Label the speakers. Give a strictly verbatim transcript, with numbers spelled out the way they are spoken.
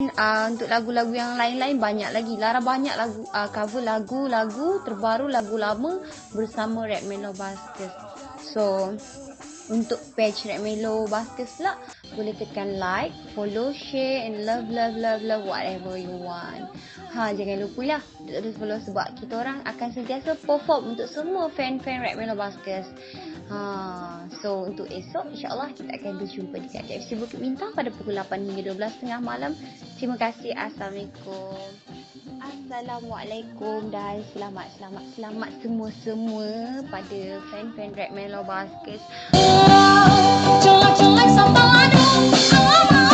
Speaker 1: Uh, untuk lagu-lagu yang lain-lain banyak lagi. Lara banyak lagu uh, cover lagu-lagu terbaru, lagu lama bersama Rap Melo Baskers. So untuk page Rap Melo Baskers pula boleh tekan like, follow, share and love love love love whatever you want. Ha, jangan lupa lah terus follow sebab kita orang akan sentiasa perform untuk semua fan-fan Rap Melo Baskers. Ha, so untuk esok insya-Allah kita akan berjumpa di K F C Bukit Bintang pada pukul lapan hingga dua belas tiga puluh malam. Terima kasih. Assalamualaikum. Assalamualaikum dan selamat selamat selamat semua-semua pada fan-fan Rap Melo Baskers. Colak-colak sambal aduh.